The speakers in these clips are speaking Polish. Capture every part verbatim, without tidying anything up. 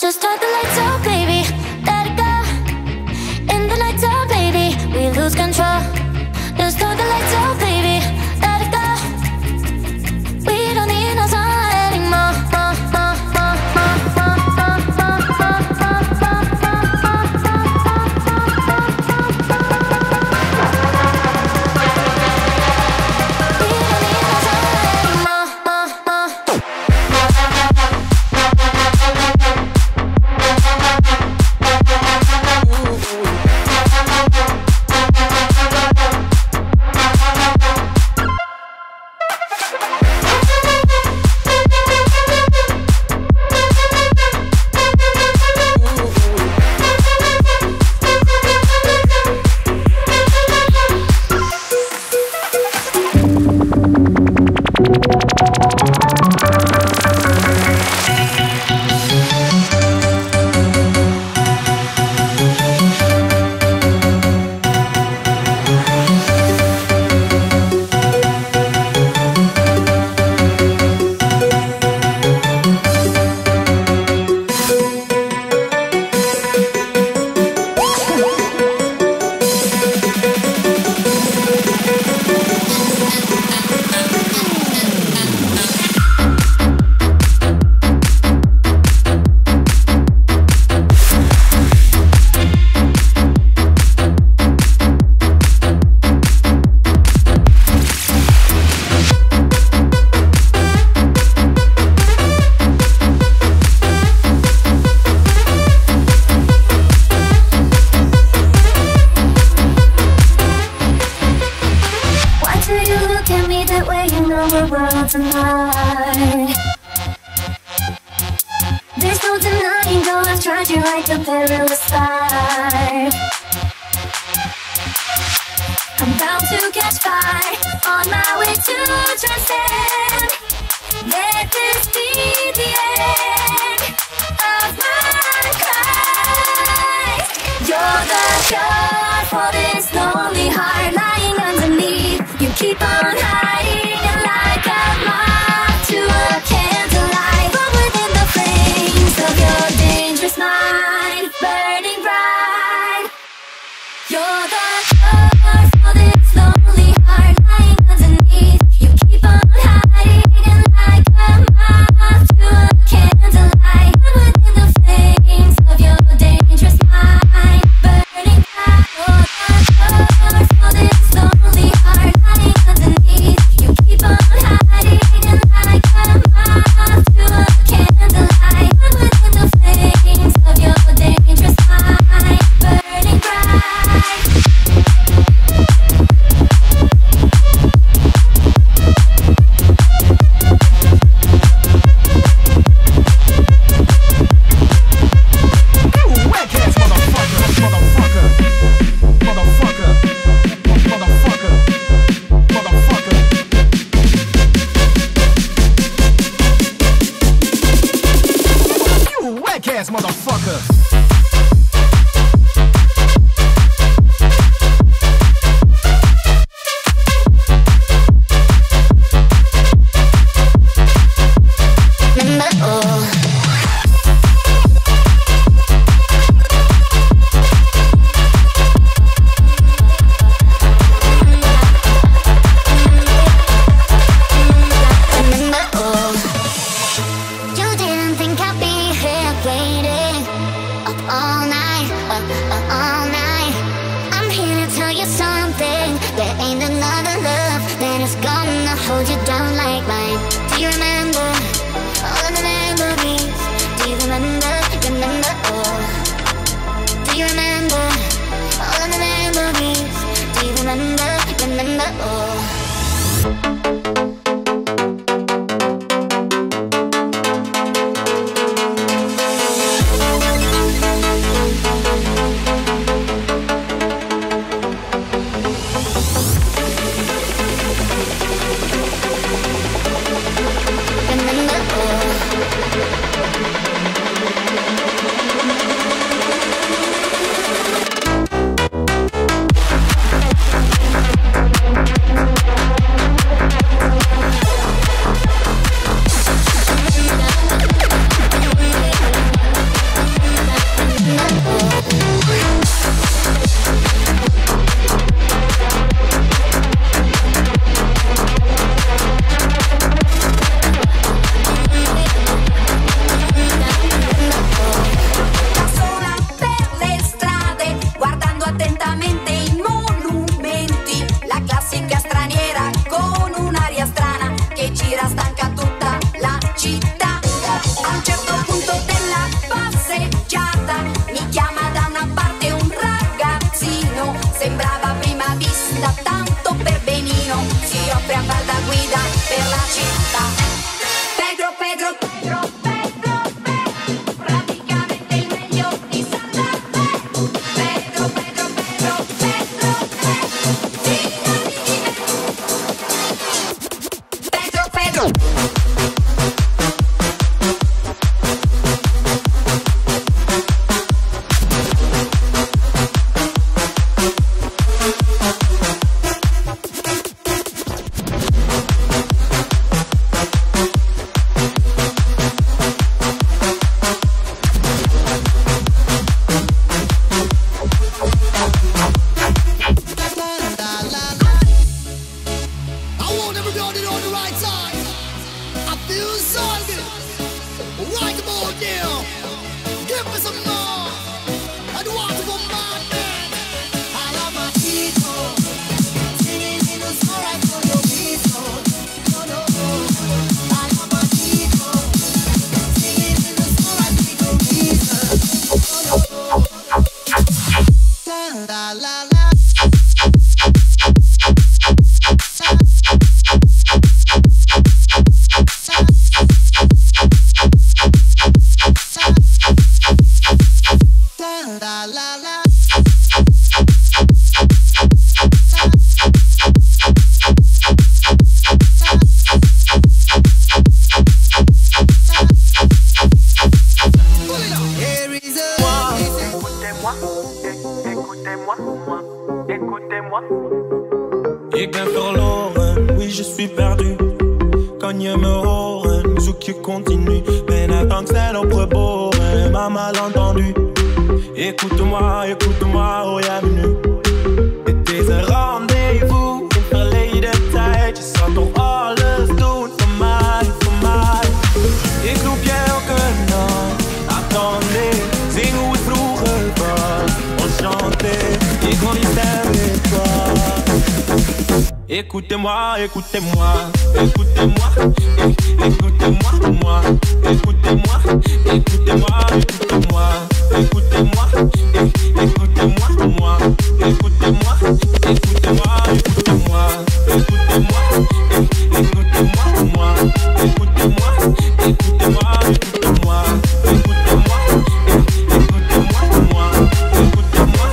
Just turn the lights out, baby, let it go. In the night time, baby, we lose control. Just turn the lights out, baby, let it go. We don't need no sunlight anymore. There's no denying, though I've tried you like a perilous life. I'm bound to catch fire on my way to transcend. Let this be the end of my cries. You're the cure for this lonely heart lying underneath. You keep on hiding like a moth to a candlelight, but within the flames of your dangerous mind, burning bright. You're the cure for this lonely heart lying underneath. You keep on hiding like a moth to a candlelight, but within the flames of your dangerous mind, burning bright. You're the cure for this lonely heart lying underneath. You keep on hiding like a moth to a candlelight, but within the flames of your dangerous mind, burning bright. Ass motherfucker. You didn't think I'd be here waiting. Ik ben verloren, oui je suis perdu. Kan je me horen, zoek je continu. Ben uit angst en opgeboren, maar mal entendu. Écoute-moi, écoute-moi, hoor jij me nu? Dit is een rendezvous in verleden tijd. Je zal toch alles doen voor mij, voor mij. Ik roep je elke nacht, attendez. Zing hoe het vroeger was, enchanté. Ik wil je stem weer kwijt. Écoutez-moi, écoutez-moi, écoutez-moi, écoutez-moi, moi, écoutez-moi, écoutez-moi, écoutez-moi, écoutez-moi, écoutez-moi, moi, écoutez-moi, écoutez-moi, écoutez-moi, écoutez-moi, écoutez-moi, moi, écoutez-moi, écoutez-moi, écoutez-moi, écoutez-moi, écoutez-moi, moi, écoutez-moi.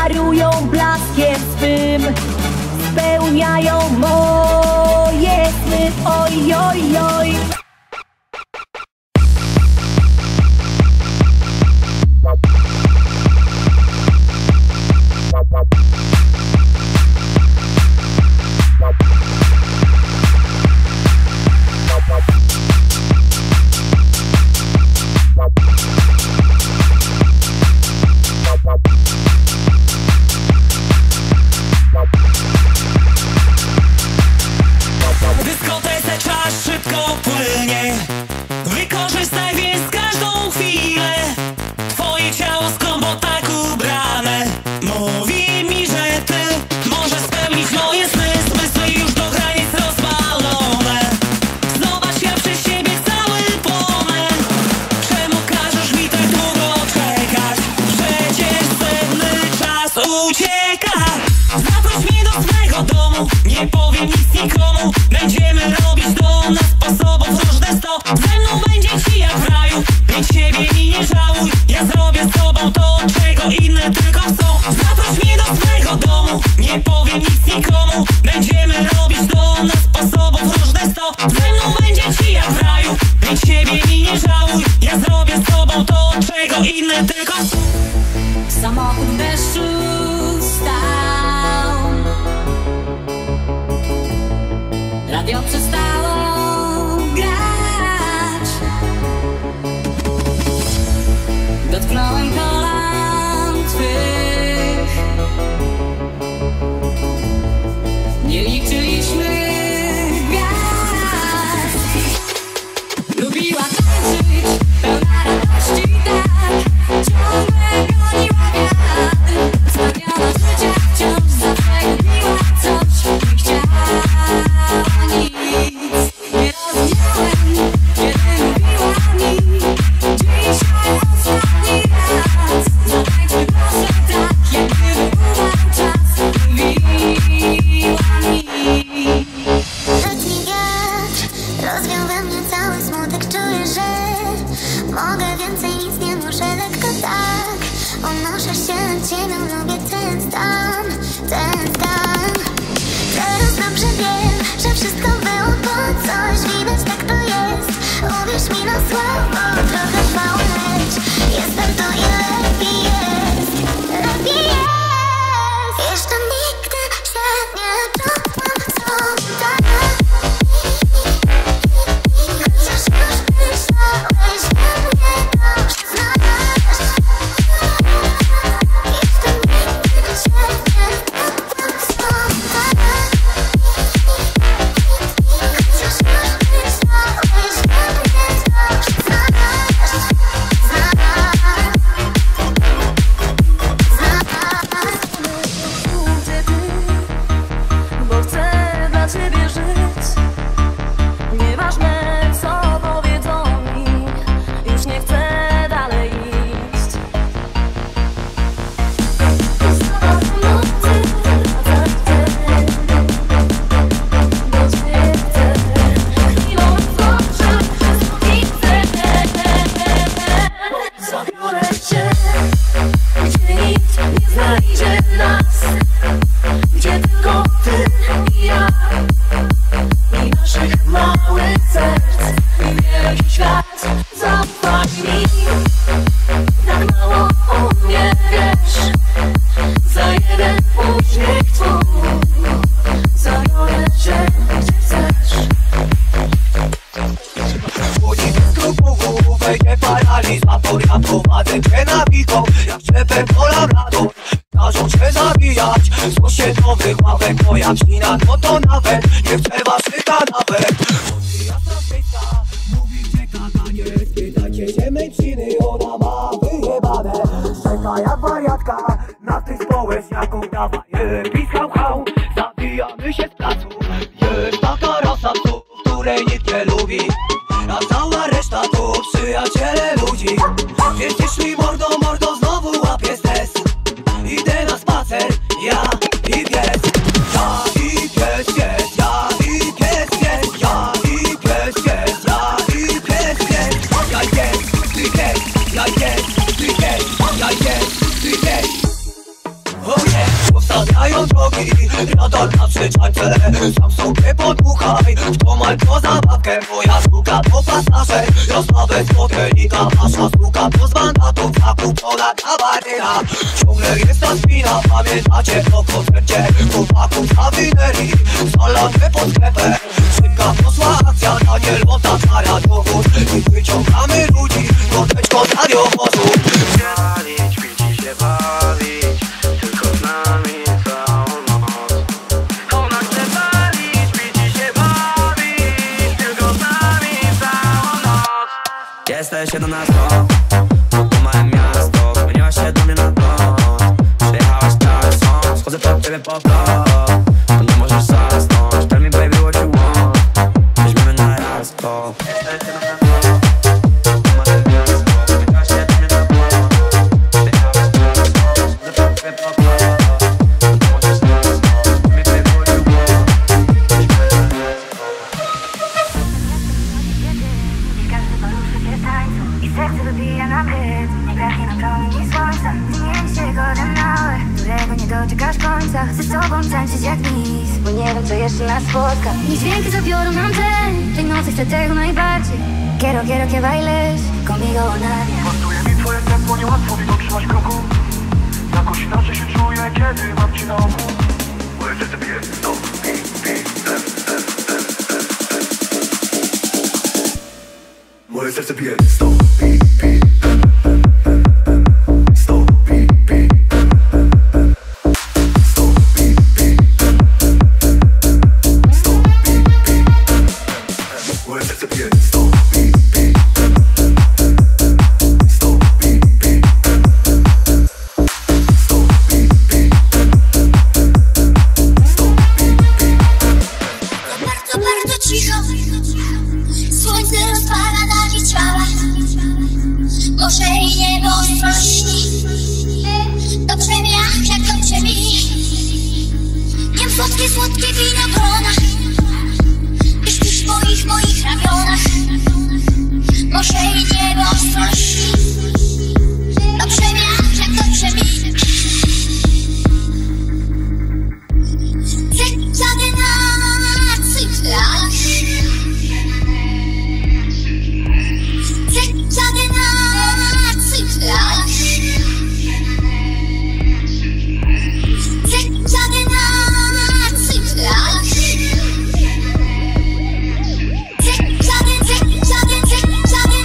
czarują blaskiem swym, spełniają moje sny. Oj, oj, oj. W dyskotece czas szybko płynie. Wykorzystaj więc każdą chwilę. Twoje ciało skąpo tak ubrane mówi mi, że ty możesz spełnić moje sny. Zmysły już do granic rozwalone. Zobacz, ja przez siebie cały płonę. Czemu każesz mi tak długo czekać? Przecież cenny czas ucieka. Zaproś mnie do swego domu, nie powiem nic nikomu. Będziemy robić do nas sposobów różne sto. Ze mną będzie ci jak w raju, więc siebie mi nie żałuj. Ja zrobię z tobą to, czego inne tylko chcą. Zaproś mnie do swego domu, nie powiem nic nikomu. Będziemy robić do nas sposobów różne sto. Ze mną będzie ci jak w raju, więc siebie mi nie żałuj. Ja zrobię z tobą to, czego inne tylko chcą. Samochód w deszczu stał, radio przestało grać. Dotknąłem kolan twych, nie liczyliśmy gwiazd. Lubiła tańczyć, pełna radości tak, ciągle goniła wiatr. Spełniona życia wciąż zawsze lubiła coś, nie chciała nic. Nie rozumiałem, kiedy mówiła mi, dzisiaj ostatni raz. Zatańczmy proszę tak, jak gdyby umarł czas. Mówiła mi. Letni wiatr rozwiał we mnie cały smutek. Czuję, że mogę więcej, nic nie muszę, lekko tak. Unoszę się nad ciebie, lubię ten stan, ten stan. Teraz dobrze wiem, że wszystko było po coś. Widać, tak to jest, uwierz mi na słowo. Trochę trwało, lecz jestem tu i lepiej jest, lepiej jest. Jeszcze nigdy się nie czułam sobie. Chociaż już myślałeś, że mnie dobrze znasz. Jeszcze nigdy się nie czułam sobie. Chociaż już myślałeś, że mnie dobrze znasz. Znasz. Gdzie ty? Bo chcę dla ciebie żyć. Nieważne co powiedzą mi, już nie chcę dalej iść. Zobacz nocy, wracać chcę, bo cię chcę. Chwilą wskoczę przez ulicę. Zabiorę cię, gdzie nikt nie znajdzie nas, gdzie tylko ty i ja, i naszych małych serc, i wielki świat. Zaufaj mi, tak mało o mnie wiesz. Za jeden uśmiech twój zabiorę cię, gdzie chcesz. Budzi skrupułów, wejdzie paralizator. Ja prowadzę cię na wichą, jak szczepem polabrator. Każą cię zabijać, złoś się nowych ławek. Moja psina, no to nawet nie chcę waszych kanapek. Jasna świeca, mówi gdzie kakanie. Spytajcie się mej psiny, ona ma wyjebane. Czeka jak wariatka na tych społeczniaków. Dawaj, piskał hał, zabijamy się z placu. Jest taka rasa psów, której nikt nie lubi, a cała reszta to przyjaciele ludzi. Więc jeśli mordo, mordo znowu łapie stres, idę na spacer, ja i pies. Ja i pies, pies, ja i pies, pies. Ja i pies, pies, ja i pies, pies. Ja jest, ty pies, ja jest, ty pies, ja jest, ty pies. O, mają drogi, radar na przyczajce. Sam sobie podmuchaj, w tą albo zabawkę. Moja sztuka to pasażer, rozmowę z modelika. Wasza sztuka to z mandatów, zakupiona kawaryna. Ciągle jest ta spina, pamiętacie o koncercie chłopaków na winerii, zalane pod sklepem. Szybka poszła akcja, Daniel otacza radiowoz i wyciągamy ludzi do teczko z radiowozu. Bawić, pić i się bawić, tylko z nami całą noc. Ona chce bawić, pić i się bawić, tylko z nami całą noc. Jesteś jedenastą, to małe miasto, zmieniłaś się do mnie na noc. Przyjechałaś tak są, schodzę przed ciebie po to, to nie możesz zasnąć. Tell me baby what you want, weźmiemy na jasko. Jesteś jedenastą, to małe miasto, zmieniłaś się do mnie na noc. Przyjechałaś tak są, schodzę przed ciebie po to, to nie możesz zasnąć. Tell me baby what you want, weźmiemy na jasko. Każdy poruszy się w tańcu i serce wybija nam rytm. Nie braknie nam promieni słońca, zmieni się golden hour, którego nie doczekasz końca. Ze sobą tańczyć jak nic, bo nie wiem co jeszcze nas spotka. Niech dźwięki zabiorą nam ten, tej nocy chcę tego najbardziej. Quiero, quiero que bailes conmigo na dnia. Pasuje mi twoje tempo, niełatwo mi dotrzymać kroku. Jakoś inaczej się czuję, kiedy mam ci na oku. Moje serce bije, no, pi, pi, tem, tem, tem, tem, tem. Moje serce bije, stop, pi, pi, tem, tem, tem, tem. Stop, pi, pi, tem, tem, tem. Stop, pi, pi, tem, tem, tem. Stop, pi, pi, tem, tem, tem. Moje serce bije, stop, pi, pi, tem, tem, tem. Stop, pi, pi, tem, tem, tem. Stop, pi, pi, tem, tem, tem. Stop, pi, pi, tem, tem. Bardzo, bardzo cicho. Słońce rozpala nami ciała. Morze i niebo rośnie. Dobrze mi jak, jak dobrze mi. Jem słodkie, słodkie winogrona. I śpisz w moich, moich ramionach. Morze i niebo rośnie. Dobrze mi jak, jak dobrze mi. Cyklady na cyklach. Cyklady na cyklach. Cyklady na cyklach. Cyklady, cyklady, cyklady, cyklady,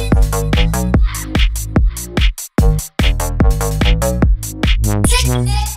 cyklady.